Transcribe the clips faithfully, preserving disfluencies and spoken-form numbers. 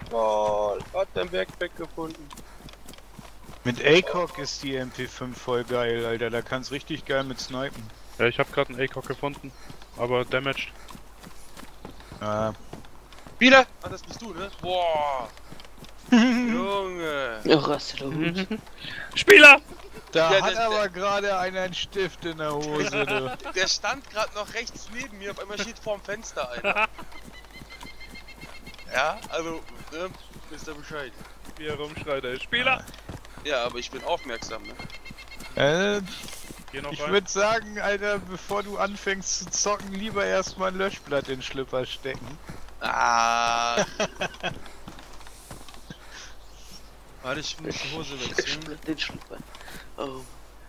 Oh, hat dein Backpack gefunden. Mit A C O G ist die M P fünf voll geil, Alter. Da kannst richtig geil mit snipen. Ja, ich hab grad einen A C O G gefunden. Aber damaged. Ah. Wieder? Ah, das bist du, ne? Boah. Junge. Ja, rastet doch gut. Spieler! Da Ja, hat der- aber gerade einer einen Stift in der Hose, du. Der stand gerade noch rechts neben mir, auf einmal steht vorm Fenster einer. Ja, also, ne, wisst ihr Bescheid. Wie er rumschreit, ey. Spieler! Ja, aber ich bin aufmerksam, ne? Äh, Geh noch ich rein. würde sagen, Alter, bevor du anfängst zu zocken, lieber erstmal ein Löschblatt in den Schlüpper stecken. Ah. Warte, ich muss die Hose wechseln. Split den Schlüpper. Oh.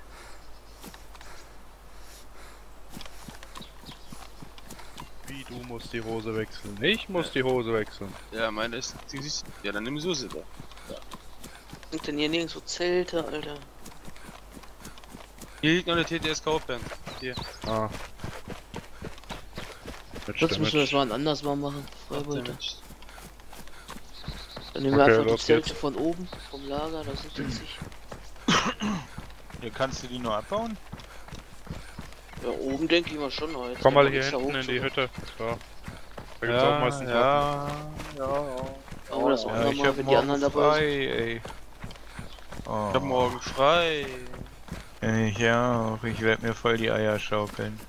Wie, du musst die Hose wechseln. Ich muss die Hose wechseln. Ja, meine ist. Die siehst ja, dann nimm Soße da. Sind denn hier nirgendwo Zelte, Alter? Hier liegt noch eine T T S Kaufband. Hier. Ah. Mit Sonst müssen wir das Damage. mal anders mal machen. Freiwillig. Damaged. Dann nehmen wir Okay, einfach die los Zelte geht's. von oben, vom Lager, das ist jetzt nicht. Hier kannst du die nur abbauen? Ja, oben denke ich mal schon. aber jetzt Komm mal kann man hier nicht da hinten in die hoch, Hütte. Da. Da gibt's auch meistens Waffen. ja, ja. so. Aber das auch Ja, ich nochmal, hab wenn die anderen morgen dabei frei, sind. ey. Oh. Ich hab morgen frei. Ich ja, ich werde mir voll die Eier schaukeln.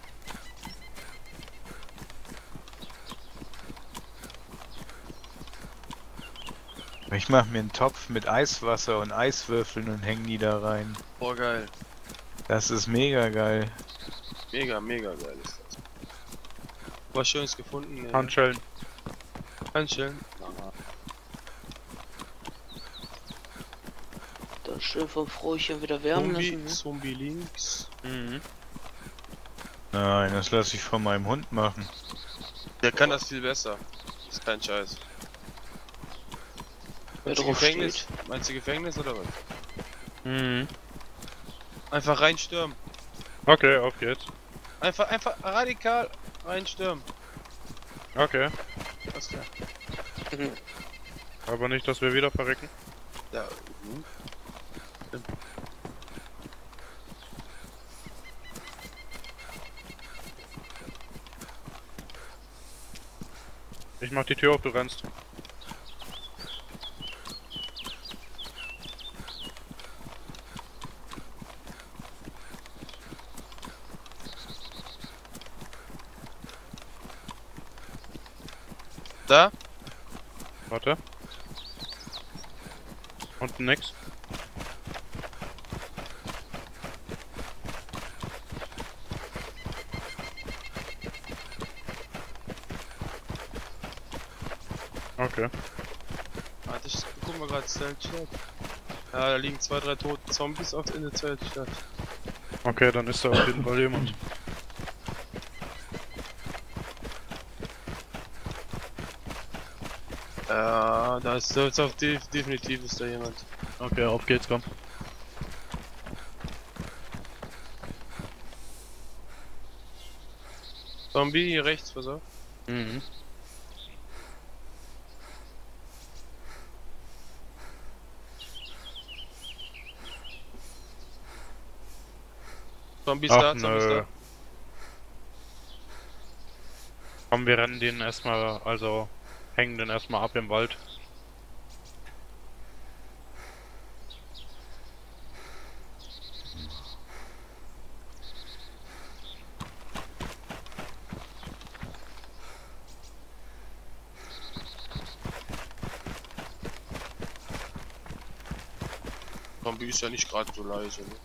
Ich mach mir einen Topf mit Eiswasser und Eiswürfeln und häng die da rein. Boah, geil. Das ist mega geil. Mega, mega geil ist das. Was Schönes gefunden? Ne? Handschellen. Handschellen. Dann schön vom Fräuchen wieder wärmen Zombie, lassen. Ne? Zombie links. Mhm. Nein, das lasse ich von meinem Hund machen. Der kann das viel besser. Ist kein Scheiß. Wer Meinst du drauf Gefängnis? steht. Meinst du Gefängnis oder was? Mhm. Einfach reinstürmen. Okay, auf geht's. Einfach, einfach radikal reinstürmen. Okay. Alles klar. Mhm. Aber nicht, dass wir wieder verrecken. Ja. Mhm. Ich mach die Tür auf, du rennst. Da? Warte. Unten nix. Okay. Warte, ich guck mal gerade Zeltstadt. Ja, da liegen zwei, drei tote Zombies auf in der Zeltstadt. Okay, dann ist da auf jeden Fall jemand. Ja, da ist, da ist auf def definitiv ist da jemand. Okay, auf geht's, komm. Zombie hier rechts, pass auf. Mhm. Zombies Ach, da, Zombies nö. da. Komm, wir rennen den erstmal, also hängen den erstmal ab im Wald. Zombie ist ja nicht gerade so leise, ne?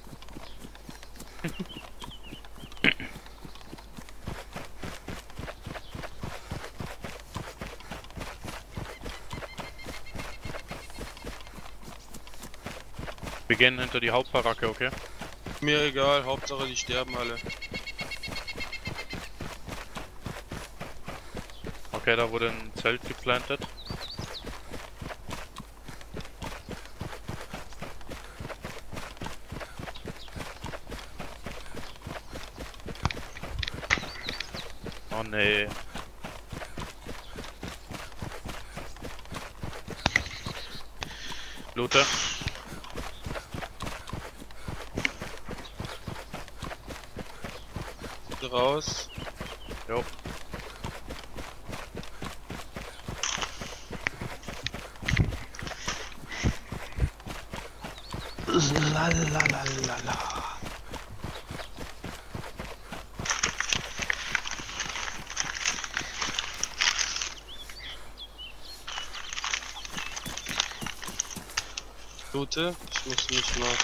Wir gehen hinter die Hauptbaracke, okay? Mir egal, Hauptsache die sterben alle. Okay, da wurde ein Zelt geplantet. Oh nee. Loote. Raus. Jo. Lalalala. Loote, ich muss mich mal.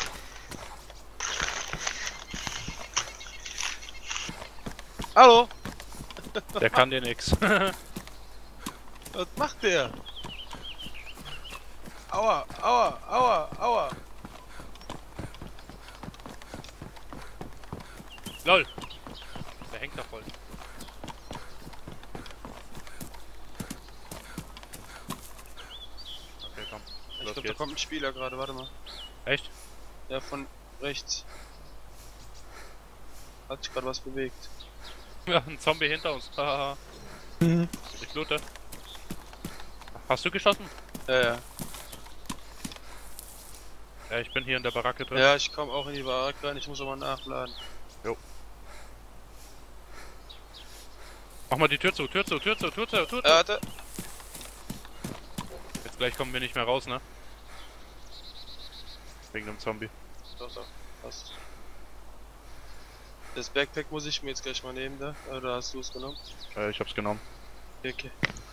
Hallo? Der kann dir nix. Was macht der? Aua, aua, aua, aua. Lol. Der hängt da voll. Okay, komm. Ich Los glaube, da geht's. kommt ein Spieler gerade, warte mal. Echt? Ja, von rechts. Hat sich gerade was bewegt. Ja, ein Zombie hinter uns. Haha. Ich loote. Hast du geschossen? Ja, ja. Ja, ich bin hier in der Baracke drin. Ja, ich komme auch in die Baracke rein, ich muss aber nachladen. Mach mal die Tür zu, Tür zu, Tür zu, Tür zu, Tür zu. Äh, warte. Jetzt gleich kommen wir nicht mehr raus, ne? Wegen dem Zombie. Doch, doch, passt. Das Backpack muss ich mir jetzt gleich mal nehmen, da. Oder hast du es genommen? Äh, ich hab's genommen. Okay, okay.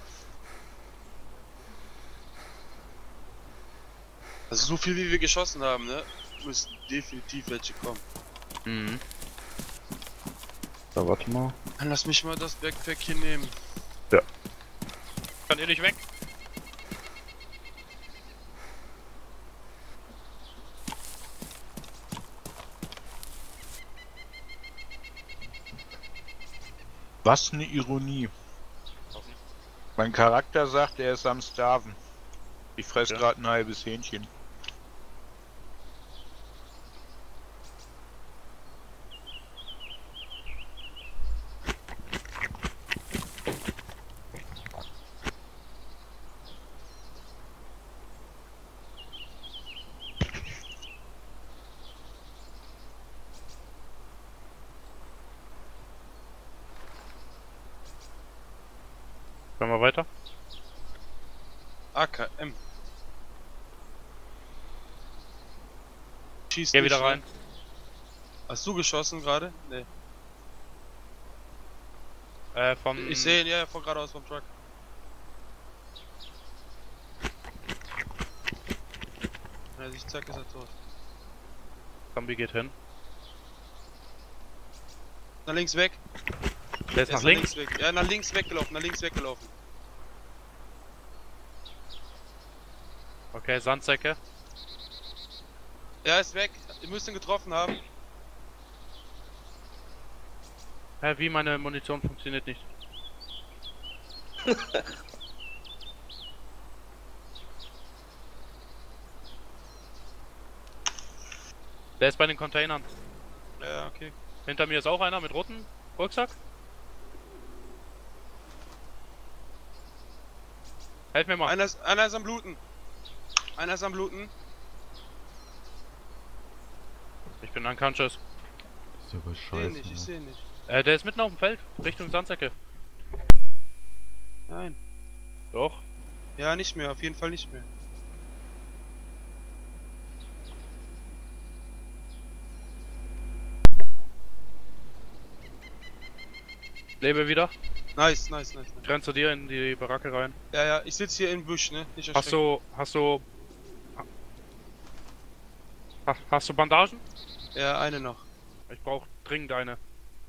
Also so viel wie wir geschossen haben, ne? Müssen definitiv welche kommen. Mhm. So, warte mal. Dann lass mich mal das Backpack hier nehmen. Kann ihr nicht weg? Was eine Ironie. Mein Charakter sagt, er ist am Starven. Ich fress Ja. gerade ein halbes Hähnchen. Können wir weiter? A K M. Schießt Geh nicht, wieder ne? rein. Hast du geschossen gerade? Nee. Äh, vom... Ich sehe ihn, ja, von geradeaus vom Truck. Ja, ich zack, ist er tot. Zombie geht hin. Nach links weg. Der ist Er nach links. weg. Ja, nach links weggelaufen, nach links weggelaufen. Okay, Sandsäcke. Er ist weg. Ihr müsst ihn getroffen haben. Hä, wie meine Munition funktioniert nicht. Der ist bei den Containern. Ja, okay. Hinter mir ist auch einer mit rotem Rucksack. Helf mir mal. Einer ist, einer ist am Bluten. Einer ist am Bluten. Ich bin unconscious. Ist ja was Ich sehe scheiße. nicht, ich ne? sehe nicht. Äh, der ist mitten auf dem Feld, Richtung Sandsäcke. Nein. Doch. Ja, nicht mehr, auf jeden Fall nicht mehr. Lebe wieder. Nice, nice, nice. nice. Ich renn zu dir in die Baracke rein. Ja, ja, ich sitze hier im Busch, ne? Nicht Hast du, hast du... Ha- Hast du Bandagen? Ja, eine noch. Ich brauche dringend eine.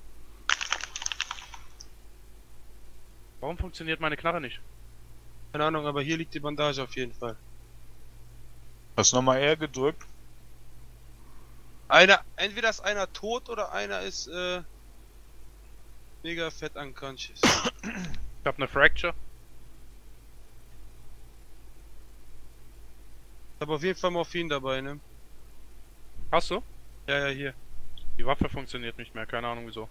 Warum funktioniert meine Knarre nicht? Keine Ahnung, aber hier liegt die Bandage auf jeden Fall. Hast nochmal R gedrückt? Einer, entweder ist einer tot oder einer ist, äh, mega fett unconscious. Ich habe eine Fracture. Ich habe auf jeden Fall Morphin dabei, ne? Hast du? Ja, ja, hier. Die Waffe funktioniert nicht mehr, keine Ahnung wieso.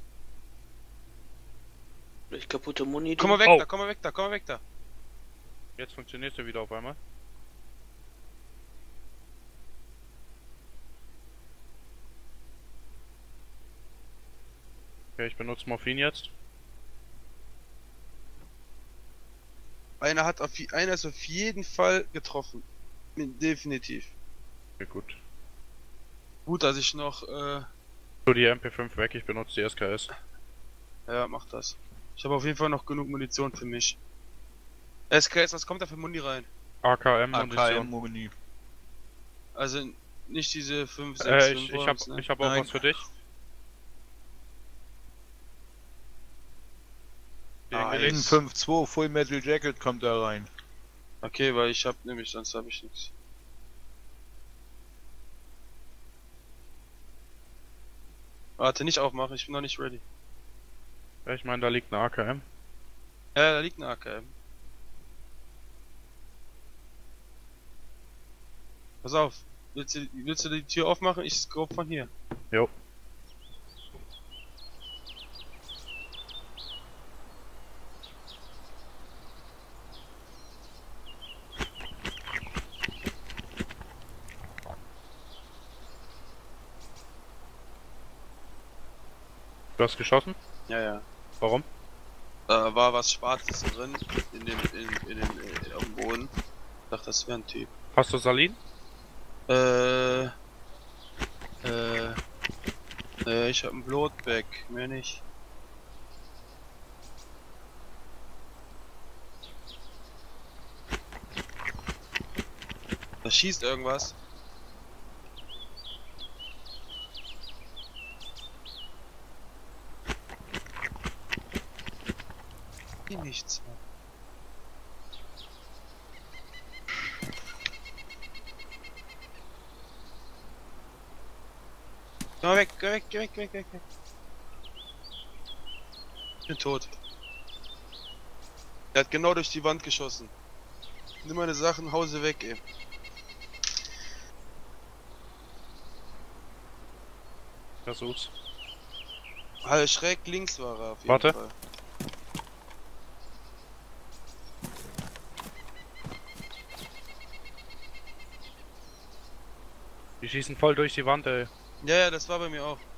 Vielleicht kaputte Muni. Komm mal weg Oh. da, komm mal weg da, komm mal weg da. Jetzt funktioniert sie wieder auf einmal. Okay, ich benutze Morphin jetzt. Einer hat auf, je- einer ist auf jeden Fall getroffen. Definitiv. Okay, gut. Gut, dass ich noch, äh, So, die M P fünf weg, ich benutze die S K S. ja, mach das. Ich habe auf jeden Fall noch genug Munition für mich. S K S, was kommt da für Muni rein? A K M A K Munition. M-Muni. Also nicht diese fünf, sechs, Äh, fünf ich, ich hab, ne? ich hab auch Nein. was für dich. Hier Ah, hingelegt. fünf zwei Full Metal Jacket kommt da rein. Okay, weil ich hab nämlich, sonst habe ich nichts. Warte, nicht aufmachen, ich bin noch nicht ready. Ja, ich meine, da liegt eine A K M. Ja, da liegt eine A K M. Pass auf, willst du, willst du die Tür aufmachen? Ich scope von hier. Jo. Du hast geschossen? Ja, ja. Warum? Da war was Schwarzes drin in dem, in, in dem, äh, am Boden. Ich dachte, das wäre ein Typ. Hast du Salin? Äh, äh, äh, ich hab ein Blutback, mehr nicht. Da schießt irgendwas. Hier nichts. Geh mal weg, geh weg, geh weg, geh weg, geh weg, weg. Ich bin tot. Er hat genau durch die Wand geschossen. Nimm meine Sachen, Hause weg, ey. Versuch's. Halt schräg links war er auf jeden Warte. Fall. Die schießen voll durch die Wand, ey. Ja, ja, das war bei mir auch.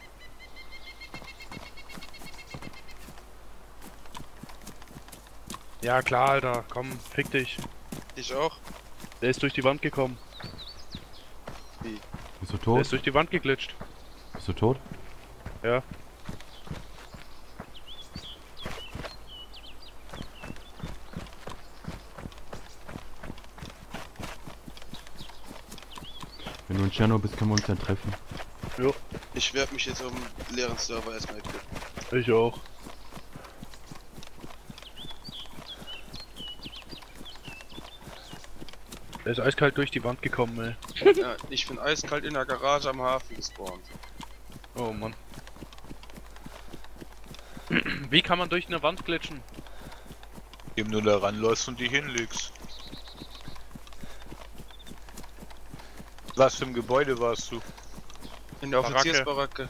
Ja klar, Alter, komm, fick dich. Ich auch. Der ist durch die Wand gekommen. Bist du Der tot? ist durch die Wand geglitscht. Bist du tot? Ja. Wenn du in Tscherno bist, können wir uns dann treffen. Jo. Ich werde mich jetzt auf dem leeren Server erstmal equippen. Ich auch. Der ist eiskalt durch die Wand gekommen, ey. Ja, ich bin eiskalt in der Garage am Hafen gespawnt. Oh Mann. Wie kann man durch eine Wand glitschen? Indem du da ranläufst und die hinlegst. Was für ein Gebäude warst du? In der Baracke. Offiziersbaracke.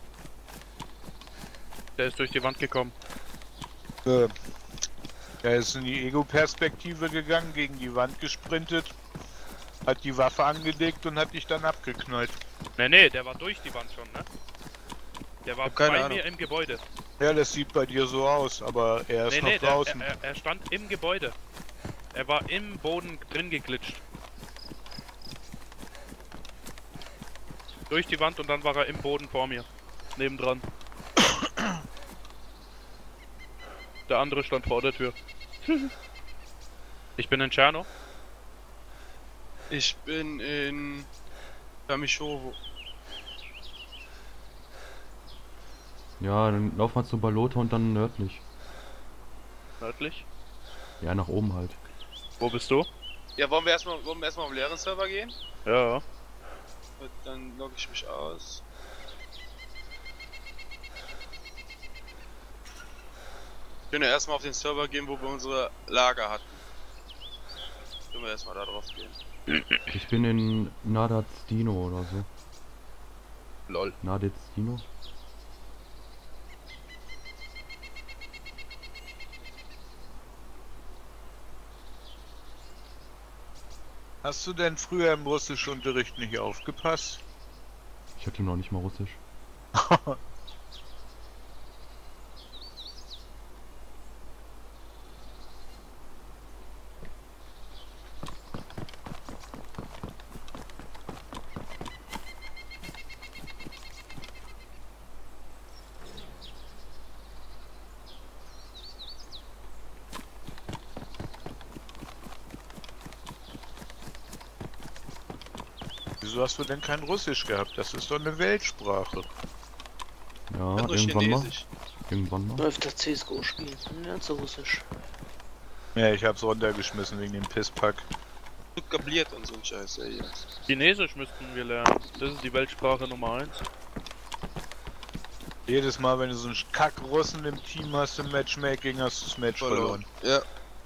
Der ist durch die Wand gekommen. Äh, er ist in die Ego-Perspektive gegangen, gegen die Wand gesprintet, hat die Waffe angelegt und hat dich dann abgeknallt. Ne, ne, der war durch die Wand schon, ne? Der war Hab keine bei Ahnung. mir im Gebäude. Ja, das sieht bei dir so aus, aber er ist Nee, noch nee, der, draußen. er, er, er stand im Gebäude. Er war im Boden drin geglitscht. Durch die Wand und dann war er im Boden vor mir. Nebendran. Der andere stand vor der Tür. Ich bin in Tscherno. Ich bin in Kamischowo. Ja, dann lauf mal zu Balota und dann nördlich. Nördlich. Ja, nach oben halt. Wo bist du? Ja, wollen wir erstmal wollen wir erstmal auf den leeren Server gehen? Ja. Und dann logge ich mich aus. Wir können ja erstmal auf den Server gehen, wo wir unsere Lager hatten. Können wir erstmal da drauf gehen. Ich bin in Nadaz-Dino oder so. Lol. Nadaz-Dino? Hast du denn früher im Russischunterricht nicht aufgepasst? Ich hatte noch nicht mal Russisch. Wieso hast du denn kein Russisch gehabt? Das ist doch eine Weltsprache. Ja, Hat nur irgendwann mal. Chinesisch. Irgendwann mal. Läuft das C S G O spielen. Ja, zu Russisch. Ja, ich hab's runtergeschmissen wegen dem Pisspack. Gut kabliert und so ein Scheiß, ey. Chinesisch müssten wir lernen. Das ist die Weltsprache Nummer eins. Jedes Mal, wenn du so einen Kack-Russen im Team hast im Matchmaking, hast du das Match verloren. Ja.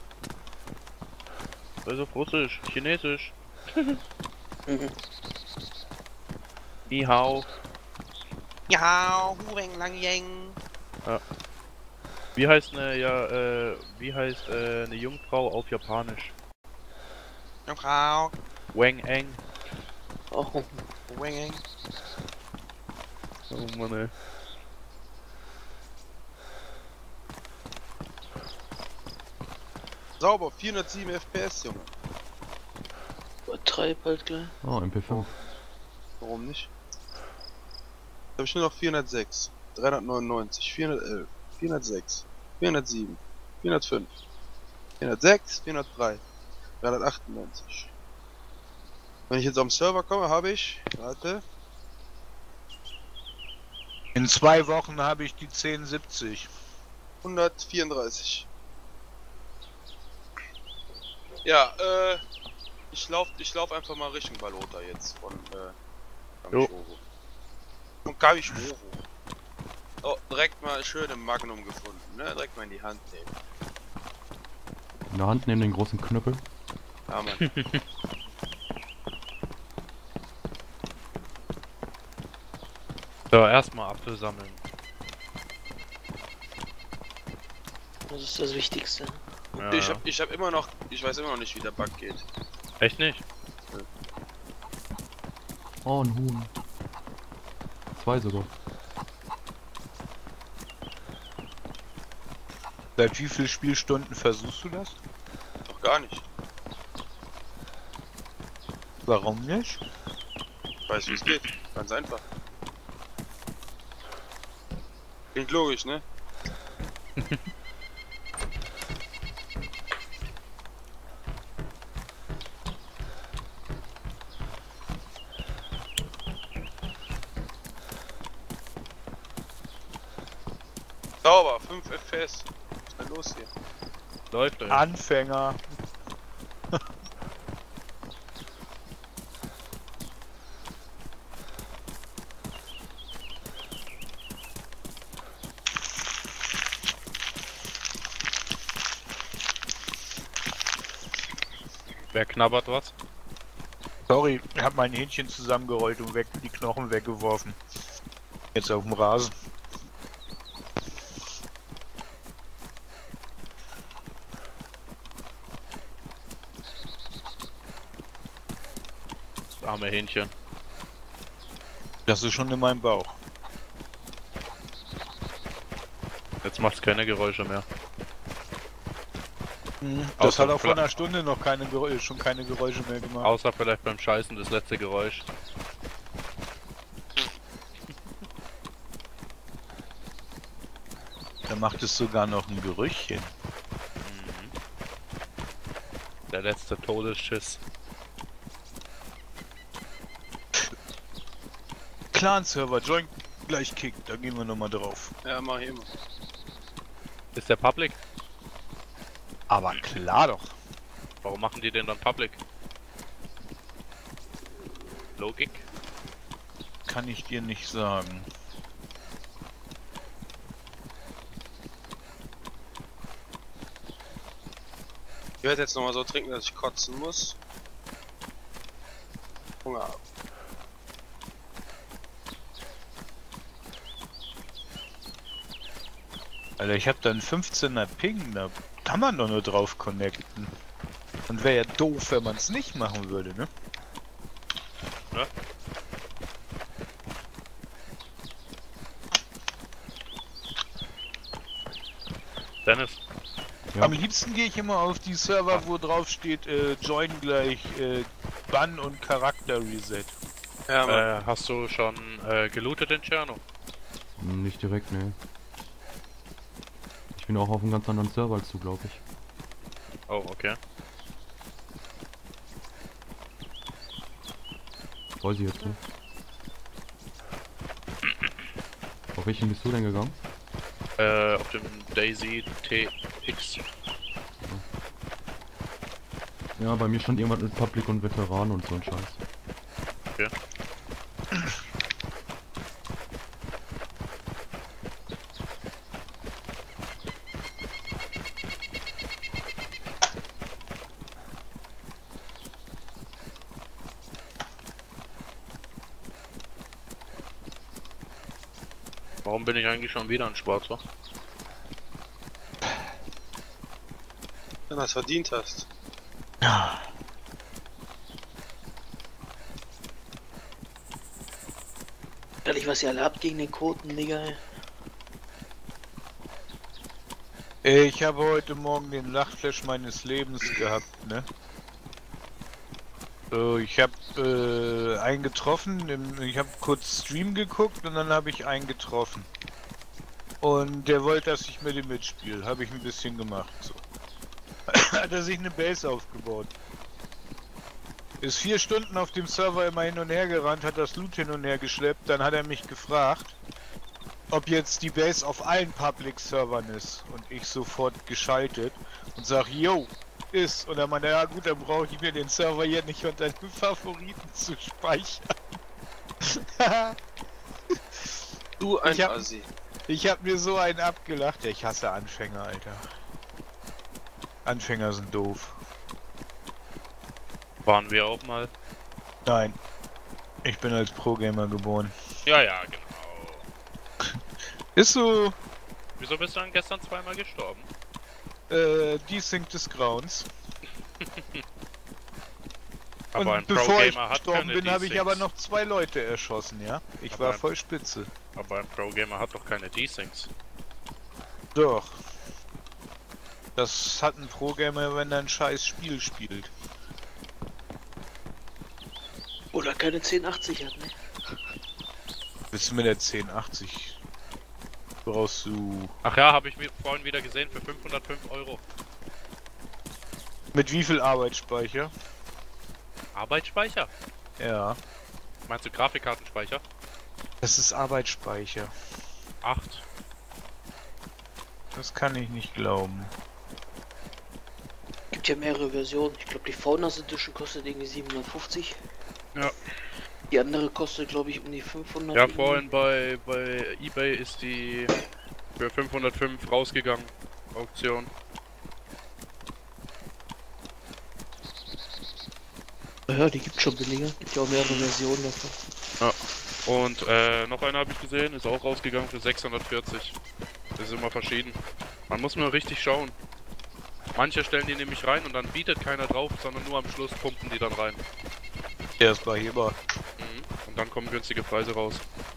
Also auf Russisch, Chinesisch. Mhm. Ni hao. Ja, Hureng Lang Yang. Wie heißt eine, ja, äh, wie heißt äh, eine Jungfrau auf Japanisch? Frau. Wang Eng. Oh, Weng. Oh Mann, ey. Sauber, vierhundertsieben F P S, Junge. übertreib halt gleich. Oh, M P fünf. Warum nicht? Jetzt habe ich nur noch vierhundertsechs, dreihundertneunundneunzig, vierhundertelf, vierhundertsechs, vierhundertsieben, vierhundertfünf, vierhundertsechs, vierhundertdrei, dreihundertachtundneunzig. Wenn ich jetzt auf den Server komme, habe ich, warte, In zwei Wochen habe ich die zehn siebzig. hundertvierunddreißig. Ja, äh, ich lauf, ich lauf einfach mal Richtung Balota jetzt von, äh, Kamischoro. Von Kamischoro. Oh, direkt mal schön im Magnum gefunden, ne? Direkt mal in die Hand nehmen. In der Hand neben den großen Knüppel. Ja, Mann. So, erstmal Apfel sammeln. Das ist das Wichtigste. Ja, Ich ja. hab, ich hab immer noch, ich weiß immer noch nicht, wie der Bug geht. Echt nicht? Oh, ein Huhn. Zwei sogar. Seit wie vielen Spielstunden versuchst du das? Doch gar nicht. Warum nicht? Ich weiß, wie es geht. Ganz einfach. Klingt logisch, ne? Sauber, fünf F P S. Was ist denn los hier? Läuft ey. Anfänger. Wer knabbert was? Sorry, ich habe mein Hähnchen zusammengerollt und weg, die Knochen weggeworfen. Jetzt auf dem Rasen. Das arme Hähnchen. Das ist schon in meinem Bauch. Jetzt macht's keine Geräusche mehr. Das Außer hat auch vor Fla- einer Stunde noch keine Geräusche, schon keine Geräusche mehr gemacht. Außer vielleicht beim Scheißen das letzte Geräusch. Da macht es sogar noch ein Gerüchchen. Mhm. Der letzte Todesschiss. Clan-Server, Join gleich Kick, da gehen wir nochmal drauf. Ja, mach ich immer. Ist der Public? Aber klar doch. Warum machen die denn dann Public? Logik? Kann ich dir nicht sagen. Ich werde jetzt nochmal so trinken, dass ich kotzen muss. Hunger ab. Alter, ich hab da einen fünfzehner Ping, da kann man doch nur drauf connecten. Und wäre ja doof, wenn man es nicht machen würde, ne? Ja. Dennis. Ja. Am liebsten gehe ich immer auf die Server, wo drauf steht, äh, Join gleich äh, Bann und Charakter Reset. Ja, Mann. Äh, hast du schon äh, gelootet in Tscherno? Nicht direkt, ne. Ich bin auch auf einem ganz anderen Server als du, glaube ich. Oh, okay. Weiß ich jetzt nicht. Auf welchen bist du denn gegangen? Äh, auf dem Daisy T X. Ja, bei mir stand irgendwas mit Public und Veteranen und so ein Scheiß. Okay. Warum bin ich eigentlich schon wieder ein Schwarzer? Wenn du es verdient hast. Ehrlich, was ihr alle habt gegen den Koten, Digga. Ey, ich habe heute Morgen den Lachflash meines Lebens gehabt, ne? So, ich habe äh, einen getroffen, im, ich habe kurz Stream geguckt und dann habe ich einen getroffen. Und der wollte, dass ich mit ihm mitspiele. Habe ich ein bisschen gemacht, so. Hat er sich eine Base aufgebaut. Ist vier Stunden auf dem Server immer hin und her gerannt, hat das Loot hin und her geschleppt, dann hat er mich gefragt, ob jetzt die Base auf allen Public Servern ist. Und ich sofort geschaltet und sag, yo, ist. Und dann meinte er, ja gut, dann brauche ich mir den Server hier nicht unter den Favoriten zu speichern. Du ein Ich hab- Assi. Ich hab mir so einen abgelacht. Ja, ich hasse Anfänger, Alter. Anfänger sind doof. Waren wir auch mal? Nein. Ich bin als Pro-Gamer geboren. Ja, ja, genau. Ist so, Wieso bist du dann gestern zweimal gestorben? äh, Desync des Grauens. Aber ein Und bevor ich Pro-Gamer hat gestorben keine bin, habe ich D-Syncs. aber noch zwei Leute erschossen, ja? Ich Aber war ein- voll spitze. Aber ein Pro-Gamer hat doch keine D-Syncs. Doch. Das hat ein Pro-Gamer, wenn er ein scheiß Spiel spielt. Oder keine zehn achtzig hat, ne? Bist du mit der zehn achtzig? Brauchst du... Ach ja, habe ich mir vorhin wieder gesehen für fünfhundertfünf Euro. Mit wie viel Arbeitsspeicher? Arbeitsspeicher? Ja. Meinst du Grafikkartenspeicher? Das ist Arbeitsspeicher. acht. Das kann ich nicht glauben. Gibt ja mehrere Versionen. Ich glaube, die Faunas Edition kostet irgendwie siebenhundertfufzig. Ja. Die andere kostet, glaube ich, um die fünfhundert. Ja, irgendwie. vorhin bei, bei eBay ist die für fünfhundertfünf rausgegangen. Auktion. Ja, die gibt schon billiger. Gibt ja auch mehrere Versionen davon. Und äh, noch eine habe ich gesehen, ist auch rausgegangen für sechshundertvierzig. Das ist immer verschieden. Man muss nur richtig schauen. Manche stellen die nämlich rein und dann bietet keiner drauf, sondern nur am Schluss pumpen die dann rein. Der ist behebbar. Mhm. Und dann kommen günstige Preise raus.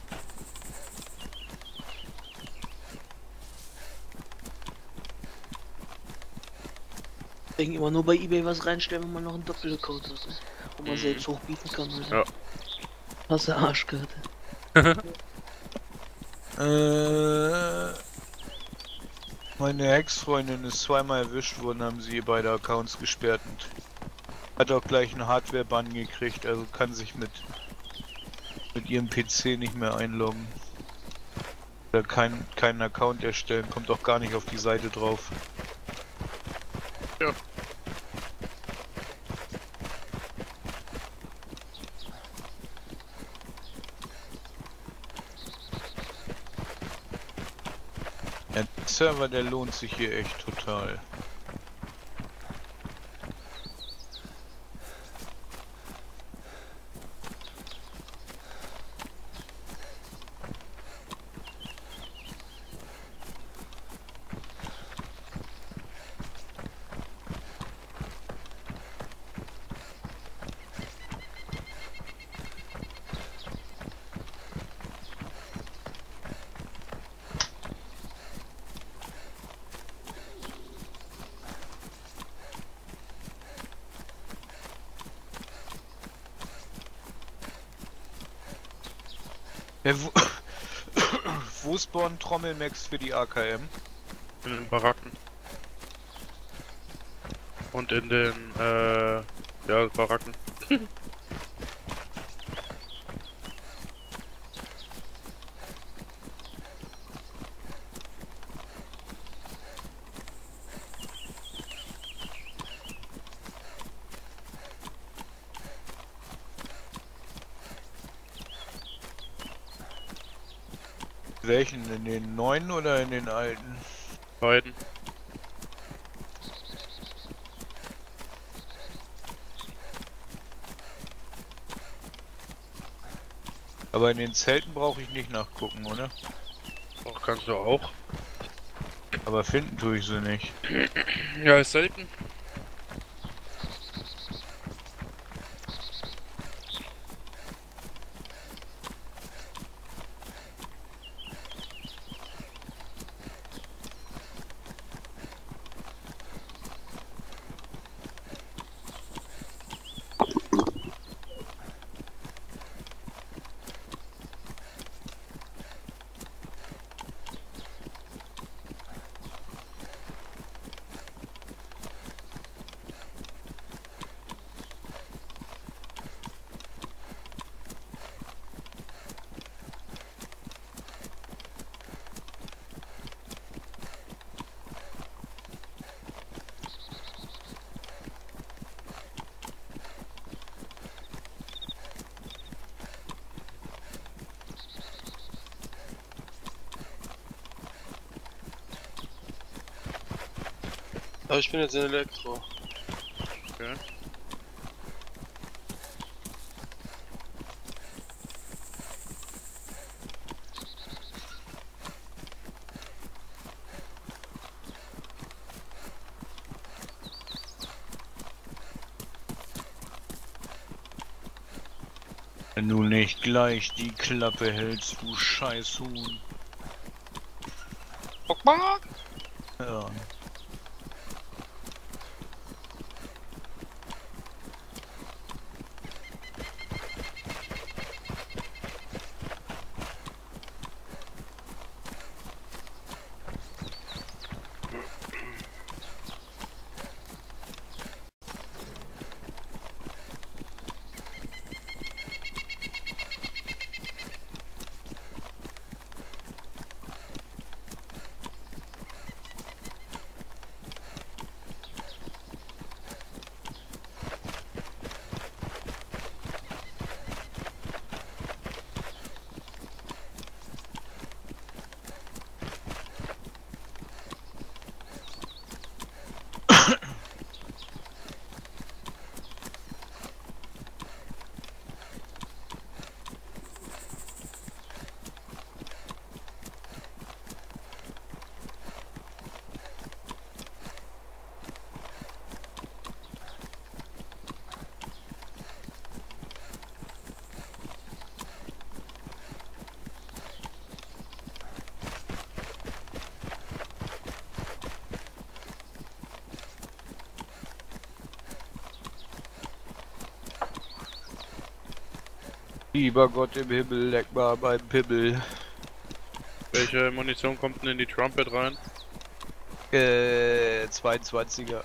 Deswegen immer nur bei eBay was reinstellen, wenn man noch einen Doppelaccount hat, ne? Wo man Mhm. selbst hochbieten kann. Alter. Ja. Hast du Arschkarte. Äh, meine Ex-Freundin ist zweimal erwischt worden, haben sie beide Accounts gesperrt und hat auch gleich einen Hardware-Bann gekriegt, also kann sich mit mit ihrem P C nicht mehr einloggen. Oder kein, keinen Account erstellen, kommt auch gar nicht auf die Seite drauf. Ja. Der Server, der lohnt sich hier echt total. Ja, wo, wo spawnen Trommelmax für die A K M? In den Baracken. Und in den, äh, ja, Baracken. Welchen? In den neuen oder in den alten? Beiden. Aber in den Zelten brauche ich nicht nachgucken, oder? Auch kannst du auch. Aber finden tue ich sie nicht. Ja, ist selten. Aber ich bin jetzt in Elektro. Okay. Wenn du nicht gleich die Klappe hältst, du Scheißhuhn. Ja. Lieber Gott im Himmel, leck mal beim Pimmel. Welche Munition kommt denn in die Trumpet rein? Äh, zweiundzwanziger.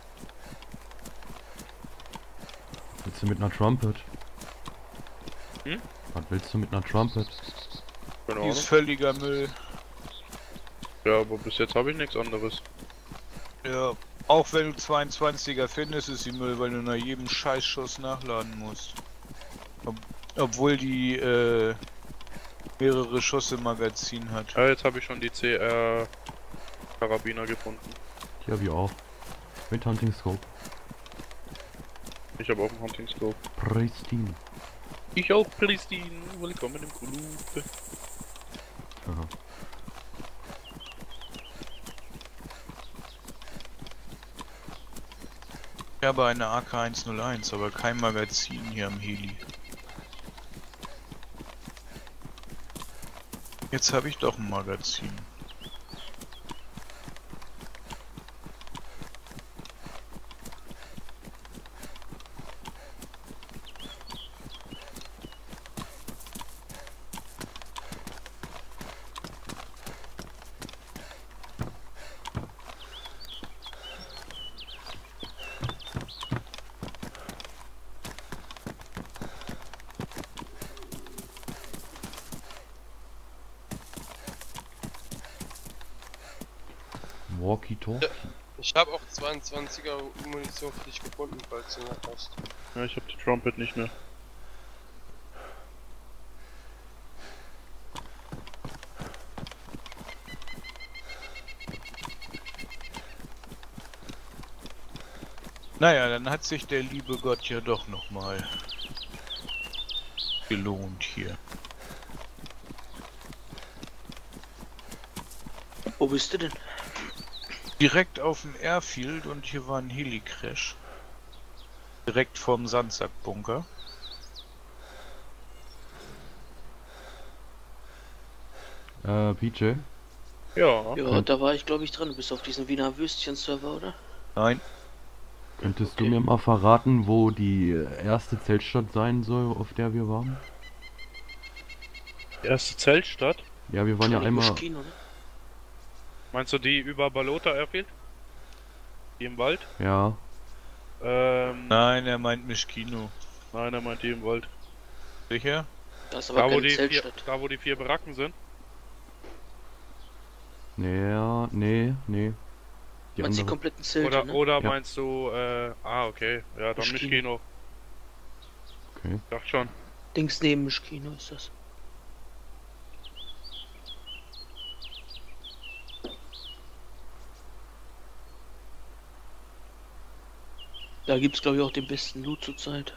Willst du mit einer Trumpet? Hm? Was willst du mit einer Trumpet? Keine Die Ahnung. ist völliger Müll. Ja, aber bis jetzt habe ich nichts anderes. Ja, auch wenn du zweiundzwanziger findest, ist sie Müll, weil du nach jedem Scheißschuss nachladen musst. Ob obwohl die äh, mehrere Schuss im Magazin hat. Ja, jetzt habe ich schon die C R Karabiner gefunden. Hier habe ich auch. Mit Hunting Scope. Ich habe auch einen Hunting Scope. Pristine. Ich auch, Pristine. Willkommen im Club. Aha. Ich habe eine A K hunderteins, aber kein Magazin hier am Heli. Jetzt habe ich doch ein Magazin. Walkie-Talkie. Ich habe auch zweiundzwanziger Munition für dich gefunden, falls du noch hast. Ja, ich habe die Trumpet nicht mehr. Naja, dann hat sich der liebe Gott ja doch nochmal gelohnt hier. Wo bist du denn? Direkt auf dem Airfield und hier war ein Heli-Crash. Direkt vorm Sandsackbunker. Äh, P J? Ja. Ja, da war ich glaube ich dran. Du bist auf diesem Wiener Würstchen-Server, oder? Nein. Könntest Okay. du mir mal verraten, wo die erste Zeltstadt sein soll, auf der wir waren? Erste Zeltstadt? Ja, wir waren ja einmal... Kino, ne? Meinst du die über Balota Airfield? Die im Wald? Ja, Ähm, Nein, er meint Mischkino. nein, er meint die im Wald. Sicher? Das ist aber Da wo, keine die vier, Zeltstadt. da wo die vier Baracken sind? nee, ja, nee, nee. Die Meinst du die andere. kompletten Zelte, Oder, ne? oder Ja. meinst du, äh, ah, okay. Ja, dann Mischkino. Mischkino. Okay. Dachte schon. Links neben dem Kino ist das. Da gibt's glaube ich auch den besten Loot zurzeit.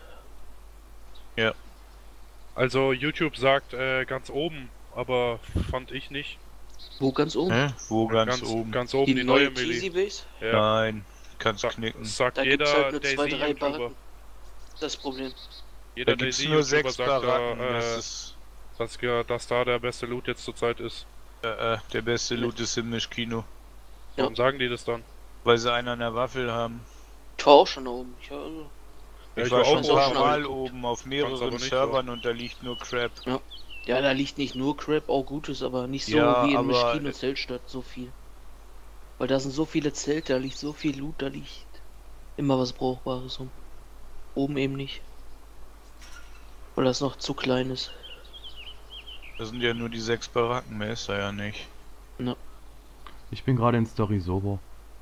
Also YouTube sagt äh, ganz oben, aber fand ich nicht. Wo ganz oben? Hä? Wo ganz, ganz oben? Ganz oben die, die, neue neue Cheesy Melee. Base? Ja. Nein, kannst Sa knicken. sagt Da jeder gibt's halt nur zwei, Daisy drei YouTuber. Baracken. Das ist das Problem. Jeder Da gibt's Daisy nur YouTuber sechs sagt Baracken. da, Das äh, ist dass, ja, dass da der beste Loot jetzt zurzeit ist. äh, äh, der beste Loot ist im Mischkino. Ja. Warum sagen die das dann? Weil sie einen an der Waffel haben. Ich war auch schon da oben. Ich, also, Ja, Ich, ich war war schon auch ein paar oben. Mal oben auf aber mehreren nicht Servern und da liegt nur Crap. ja, da liegt nicht nur Crap, auch Gutes, aber nicht so Ja, wie in aber- Mischkino Zeltstadt so viel. Weil da sind so viele Zelte, da liegt so viel Loot, da liegt immer was Brauchbares rum. Oben eben nicht. Weil das noch zu klein ist. Das sind ja nur die sechs Baracken, mehr ist da ja nicht. Ich bin gerade in Story Sober.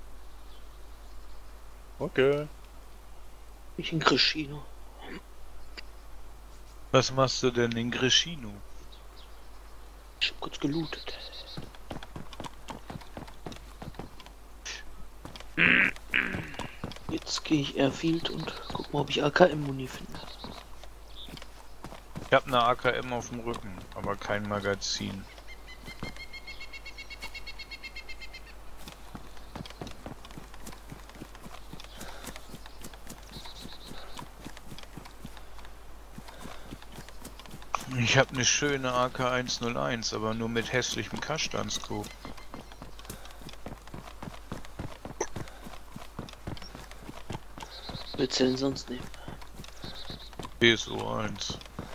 Okay. Ich in Crescino. Was machst du denn in Crescino? Ich hab kurz gelootet. Jetzt gehe ich Airfield und guck mal, ob ich A K M-Muni finde. Ich hab eine A K M auf dem Rücken, aber kein Magazin. Ich hab eine schöne A K hunderteins, aber nur mit hässlichem Kastanskop. Willst du denn sonst nehmen? P S O eins.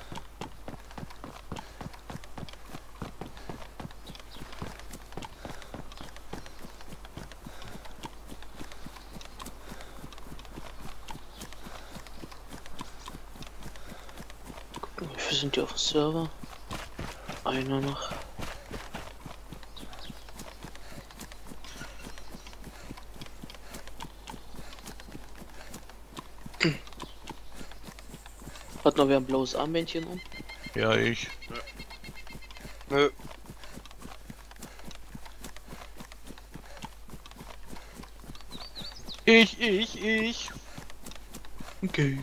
Gucken, wie viele sind die auf dem Server? Einer noch. Hat noch wer ein blaues Armbändchen um? Ja, ich. Nö. Ich, ich, ich. Okay.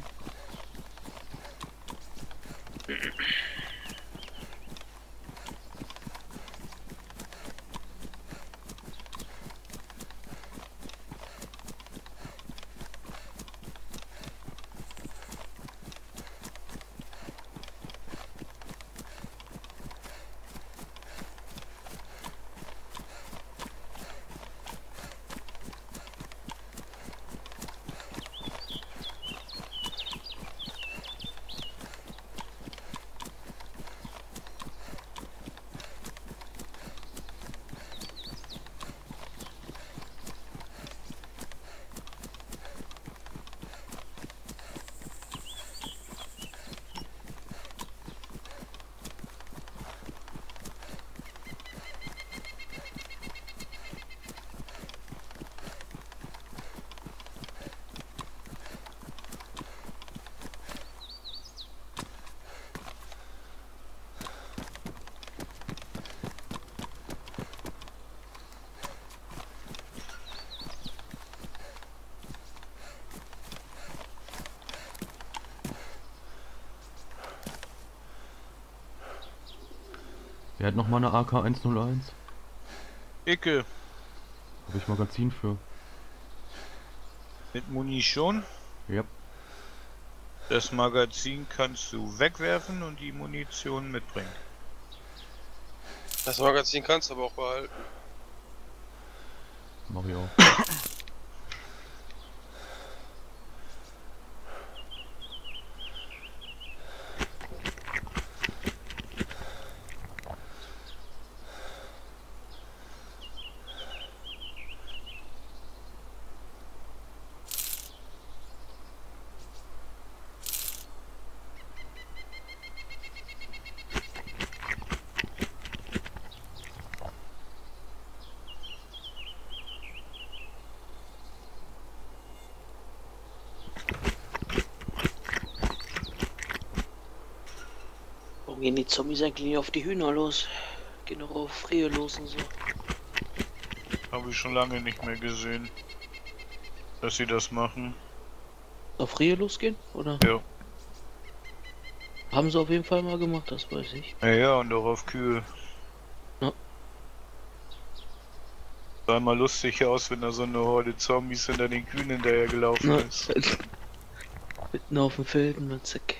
Wer hat noch mal eine A K eins null eins? Icke, Habe ich Magazin für. mit Munition. Ja. Das Magazin kannst du wegwerfen und die Munition mitbringen. Das Magazin kannst du aber auch behalten. Mach ich auch. Warum gehen die Zombies eigentlich nicht auf die Hühner los? Gehen doch auf Rehe los und so. Habe ich schon lange nicht mehr gesehen, dass sie das machen. Auf Rehe losgehen? Oder? Ja. Haben sie auf jeden Fall mal gemacht, das weiß ich. Ja, ja, und auch auf Kühe. Ja. Sah mal lustig aus, wenn da so eine Horde Zombies hinter den Kühen hinterher gelaufen Na, ist. mitten auf dem Feld und dann zack.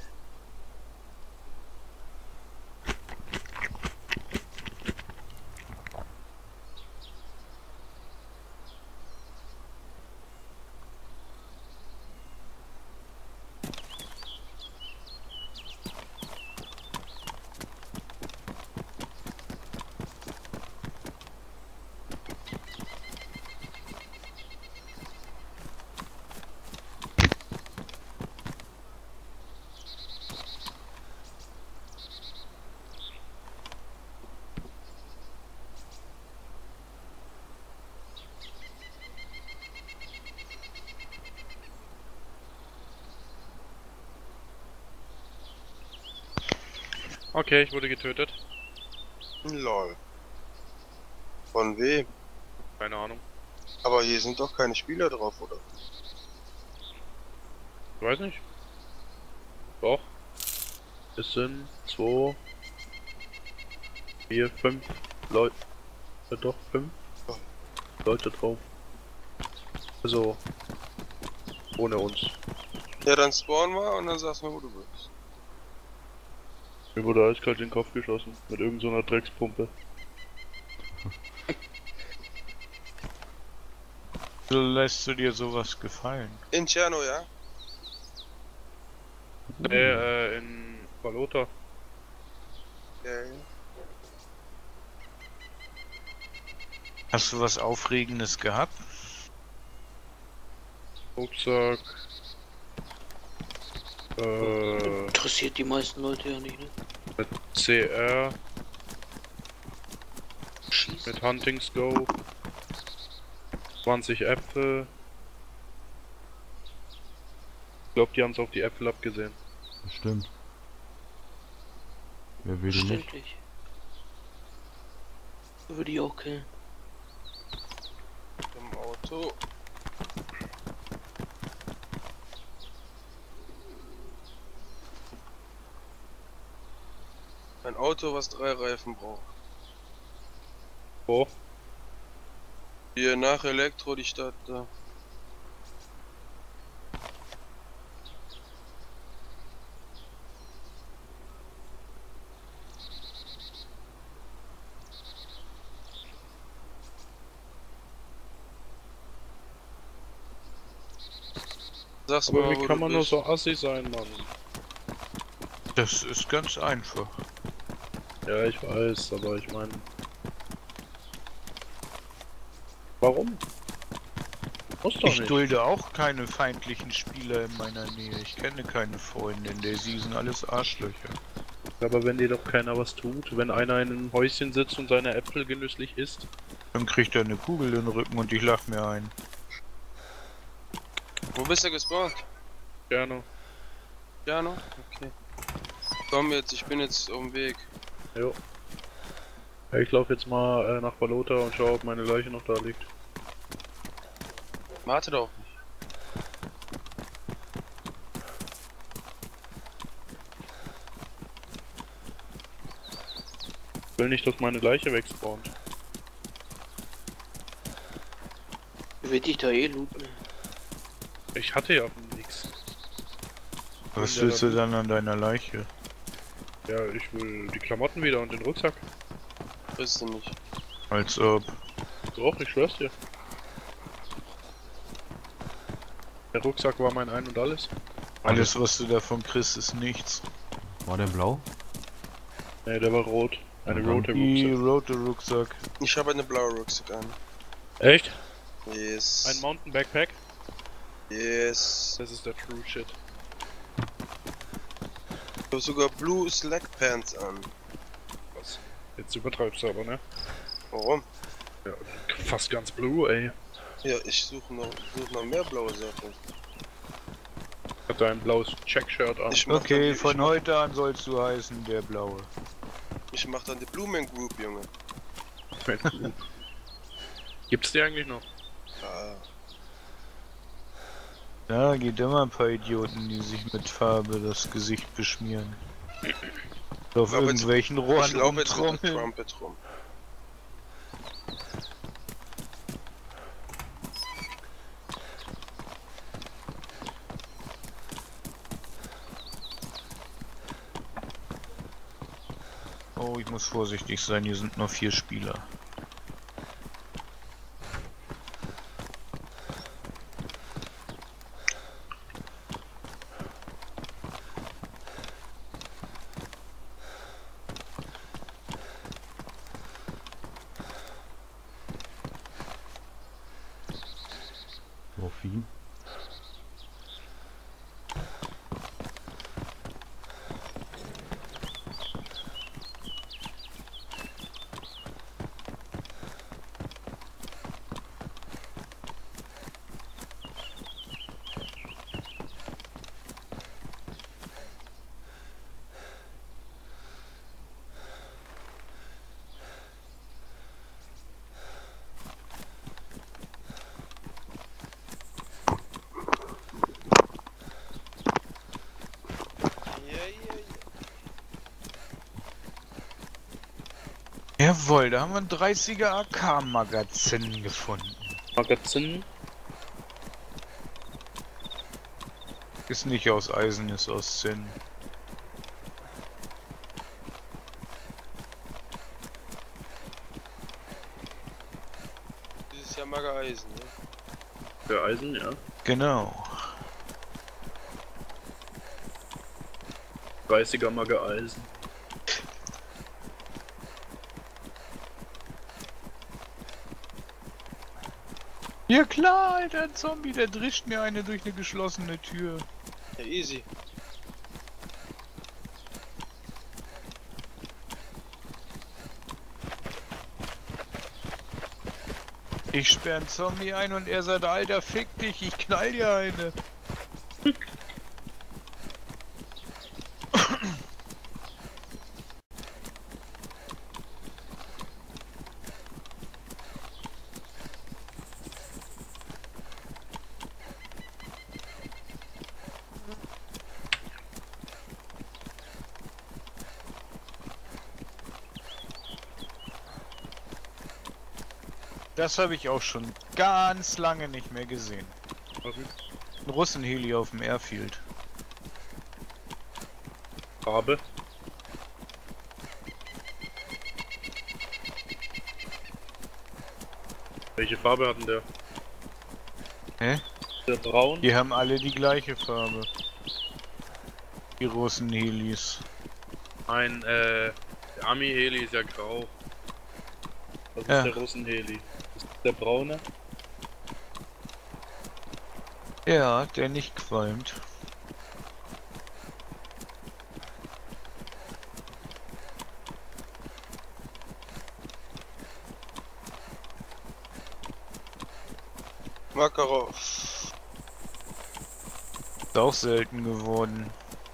Okay, ich wurde getötet. Lol. Von wem? Keine Ahnung. Aber hier sind doch keine Spieler drauf, oder? Ich weiß nicht. Doch. Es sind zwei, vier, fünf Leute. Ja, doch, fünf Leute drauf. Also, ohne uns. Ja, dann spawnen wir und dann sagst du mir, wo du bist. Mir wurde eiskalt in den Kopf geschossen. Mit irgendeiner so einer Dreckspumpe. So lässt du dir sowas gefallen. In Tscherno, ja? Nee, äh, in Valota. Okay. Hast du was Aufregendes gehabt? Rucksack. Äh, Interessiert die meisten Leute ja nicht, ne? mit C R, Schießen. mit Hunting Scope. zwanzig Äpfel. Ich glaube, die haben es auf die Äpfel abgesehen. Bestimmt. Wer will die nicht? Verständlich. Würde ich auch killen. Im Auto. Ein Auto, was drei Reifen braucht. Wo? Hier nach Elektro die Stadt da. Sag's Aber mal, wie wo kann du man nur bist. so assi sein, Mann? Das ist ganz einfach. Ja, ich weiß, aber ich meine... Warum? Muss doch Ich nicht. dulde auch keine feindlichen Spieler in meiner Nähe. Ich kenne keine Freunde in der Sie sind alles Arschlöcher. Aber wenn dir doch keiner was tut, wenn einer in einem Häuschen sitzt und seine Äpfel genüsslich isst, Dann kriegt er eine Kugel in den Rücken und ich lach mir ein. Wo bist du gespawnt? gerne. Ja, noch? Okay. Komm jetzt, ich bin jetzt auf dem Weg. Jo. Ja, ich laufe jetzt mal äh, nach Valota und schaue, ob meine Leiche noch da liegt. Warte doch nicht. Ich will nicht, dass meine Leiche wegspawnt. Will ich da eh looten? Ich hatte ja nichts. Was Ja, willst du dann- dann an deiner Leiche? Ja, ich will die Klamotten wieder und den Rucksack. Ist du nicht. Als ob. Doch, ich schwör's dir. Der Rucksack war mein Ein und Alles. Alles, was du davon kriegst, ist nichts. War der blau? Ne, der war rot. Eine Ja, dann- rote Die Rucksack. rote Rucksack. Ich habe eine blaue Rucksack an. Echt? Yes. Ein Mountain Backpack? Yes. Das ist der True Shit. Ich habe sogar Blue Slack Pants an. Was? Jetzt übertreibst du aber, ne? Warum? Ja, fast ganz blue, ey. Ja, ich suche noch, such noch mehr blaue Sachen. Hat da ein blaues Check-Shirt an. Ich mach Okay, dann die, von heute an sollst du heißen der Blaue. Ich, ich mach dann die Blumen Group, Junge. Gibt's die eigentlich noch? Ah, Ja, gibt immer ein paar Idioten, die sich mit Farbe das Gesicht beschmieren. Auf Aber jetzt- irgendwelchen ich Rohren laufe jetzt mit der rumtrommeln. Trumpet rum. Oh, ich muss vorsichtig sein, hier sind noch vier Spieler. Morphin. Ja, ja, ja. Jawohl, da haben wir ein dreißiger A K-Magazin gefunden. Magazin? Ist nicht aus Eisen, ist aus Zinn. Dieses Jahr Mager Eisen, ne? Für Eisen, ja. Genau. dreißiger Magge Eisen. Ja klar, Alter, ein Zombie, der drischt mir eine durch eine geschlossene Tür. Ja, easy. Ich sperr einen Zombie ein und er sagt, Alter, fick dich, ich knall dir eine. Das habe ich auch schon ganz lange nicht mehr gesehen. Was denn? Ein Russenheli auf dem Airfield. Farbe? Welche Farbe hat denn der? Hä? Der braun? Die haben alle die gleiche Farbe. Die Russenhelis. Ein, äh, der Ami-Heli ist ja grau. Das ist Ja. der Russen-Heli. Das ist der braune. Ja, der nicht qualmt. Makarov. Ist auch selten geworden.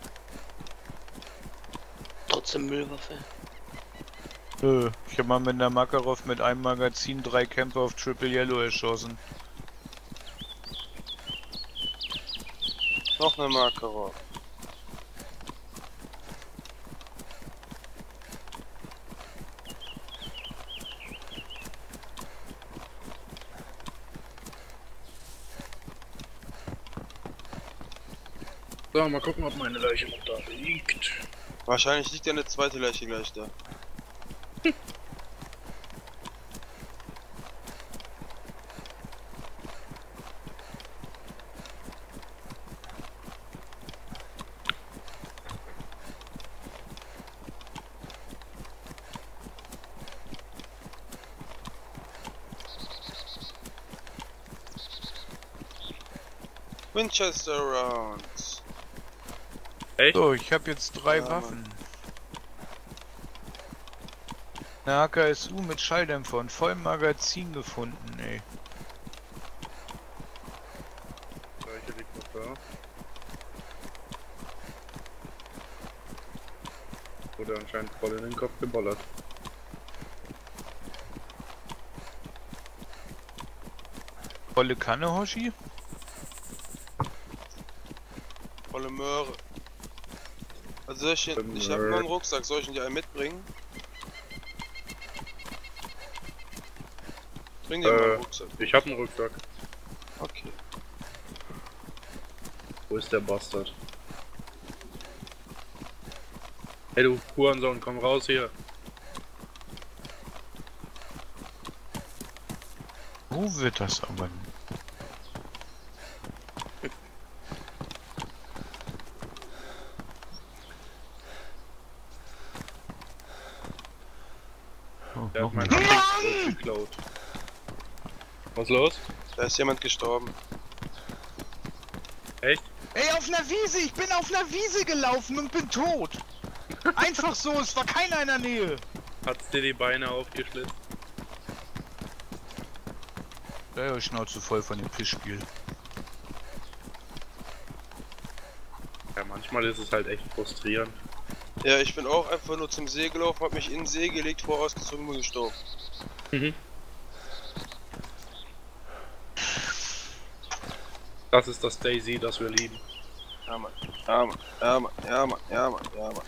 Trotzdem Müllwaffe. Nö, ich habe mal mit einer Makarov mit einem Magazin drei Camper auf Triple Yellow erschossen. Noch eine Makarov. So, mal gucken, ob meine Leiche noch da liegt. Wahrscheinlich liegt ja eine zweite Leiche gleich da. Winchester Rounds. Echt? So, ich habe jetzt drei Ja, Waffen. Eine A K S U mit Schalldämpfer und vollem Magazin gefunden, ey. Leiche liegt noch da. Wurde anscheinend voll in den Kopf gebollert. Volle Kanne, Hoshi? Volle Möhre. Also soll ich, hier, ich habe nur einen Rucksack, soll ich ihn dir einen mitbringen? Bring dir mal Äh, einen Rucksack. Ich hab einen Rucksack. Okay. Wo ist der Bastard? Hey du Hurensohn, komm raus hier. Wo wird das aber? Oh, Der noch hat mein mehr. Antikrot geklaut. Was los? Da ist jemand gestorben. Echt? Ey, auf einer Wiese! Ich bin auf einer Wiese gelaufen und bin tot! Einfach so, es war keiner in der Nähe! Hat's dir die Beine aufgeschlitzt? Ja, ja, Schnauze voll von dem Pissspiel. Ja, manchmal ist es halt echt frustrierend. Ja, ich bin auch einfach nur zum See gelaufen, hab mich in den See gelegt, vorausgezogen und gestorben. Mhm. Das ist das Daisy, das wir lieben. Ja Mann, ja Mann, ja Mann, ja Mann, ja Mann, ja Mann.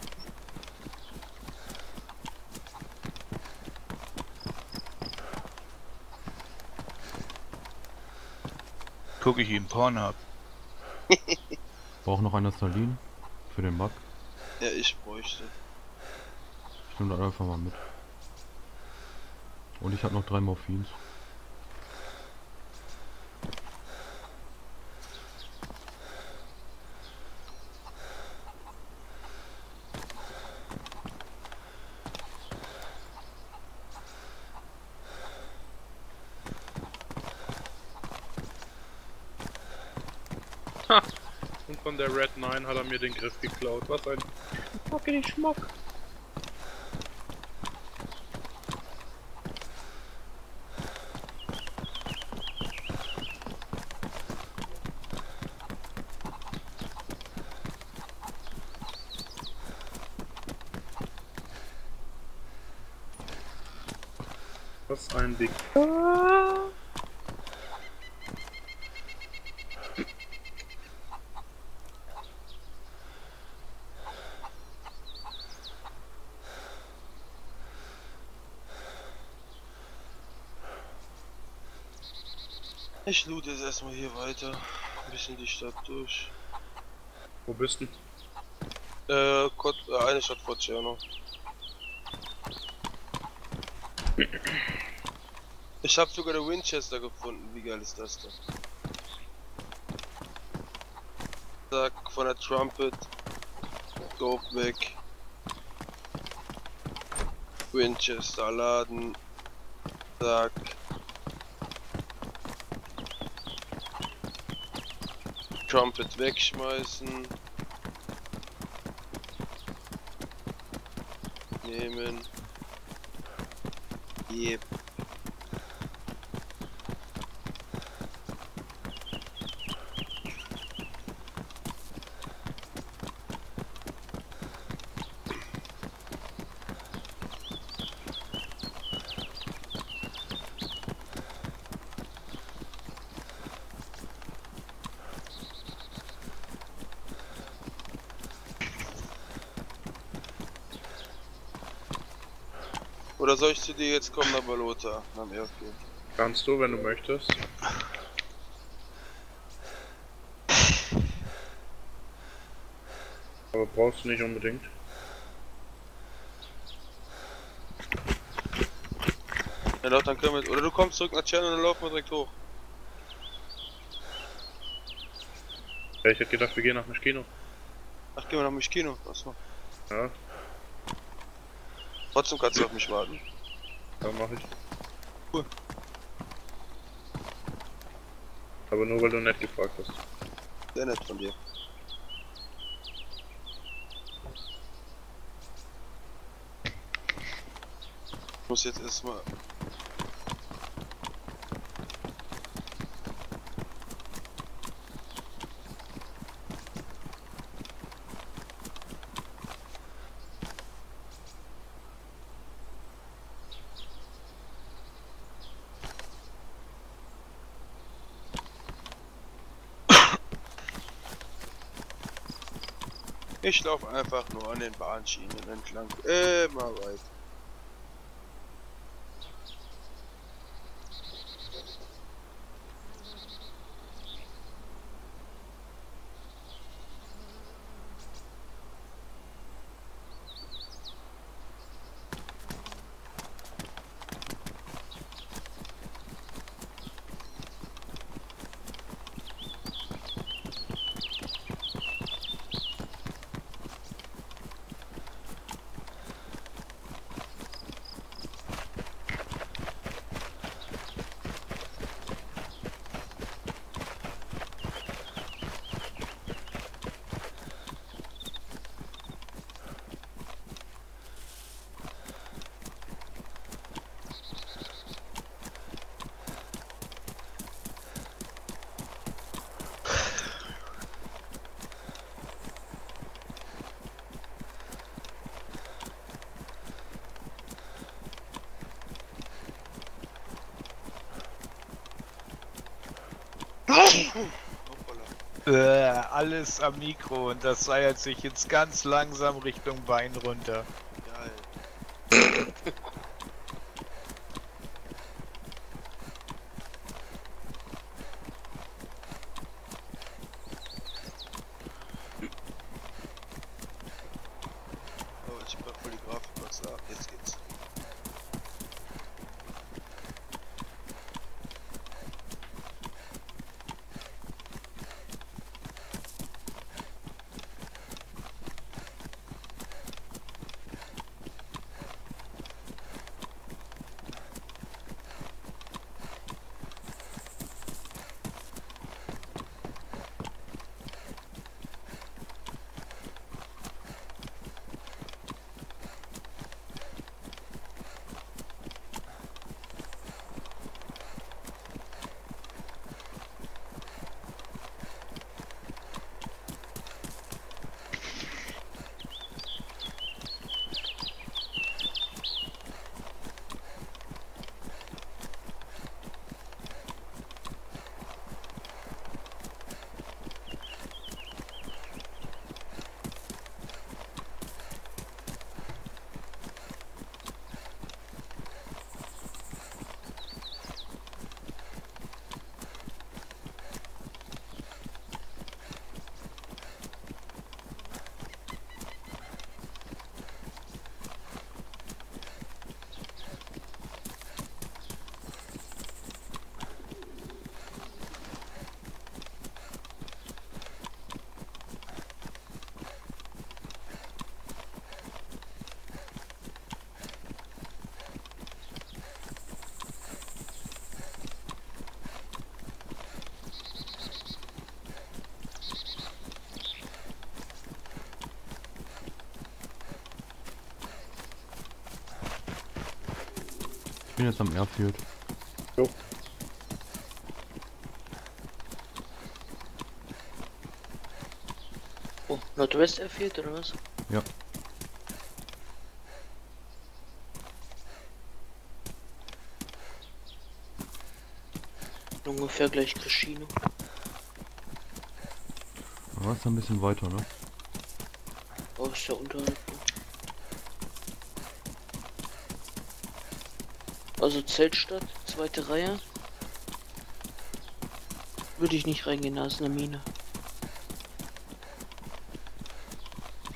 Guck ich ihm Pornhub. Braucht noch einer Salin für den Bug. Ja, ich bräuchte. Ich nehme das einfach mal mit. Und ich habe noch drei Morphins. Ha! Und von der Red neun hat er mir den Griff geklaut. Was ein fucking Schmuck. Was ein Big. Ich loot jetzt erstmal hier weiter. Ein bisschen die Stadt durch. Wo bist du? Äh, Kot äh eine Stadt vor Tscherno. Ich habe sogar den Winchester gefunden. Wie geil ist das denn? Zack, von der Trumpet. Dope weg. Winchester laden. Zack. Trumpet wegschmeißen. Nehmen. Yep. Oder soll ich zu dir jetzt kommen, aber Lothar? Na, ja, okay. Kannst du, wenn du möchtest. Aber brauchst du nicht unbedingt. Ja doch, dann können wir... Oder du kommst zurück nach Tschern und dann laufen wir direkt hoch. Ja, ich hätte gedacht, wir gehen nach dem Kino. Ach, gehen wir nach dem Kino. Achso. Ja, Trotzdem kannst du auf mich warten. dann mache ich. Cool. Aber nur weil du nett gefragt hast. Sehr nett von dir. Ich muss jetzt erstmal... Ich laufe einfach nur an den Bahnschienen entlang. Immer weiter. Äh, alles am Mikro und das seiert sich jetzt ganz langsam Richtung Bein runter. Geil. Oh, ich mach voll die Grafik was da. Jetzt geht's. Ich bin jetzt am Airfield. Jo. Oh, Nordwest Airfield oder was? Ja. Ungefähr gleich Casino. Aber ist ein bisschen weiter, ne? Oh, ist ja unterhalb. Also Zeltstadt, zweite Reihe. Würde ich nicht reingehen, da ist eine Mine.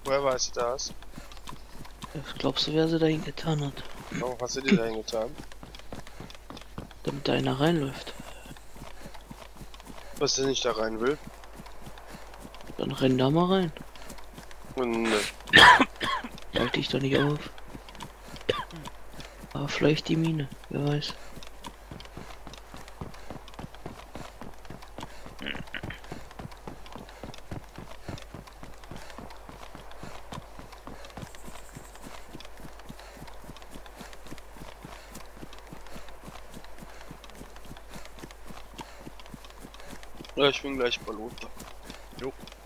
Woher weißt du das? Was glaubst du, wer sie dahin getan hat? Warum hast du dir da hingetan? Damit da einer reinläuft. Was der nicht da rein will? Dann renn da mal rein. Und ne. Halt dich doch nicht auf. Aber vielleicht die Mine, wer weiß. Ja, ich bin gleich Ballon. Jo.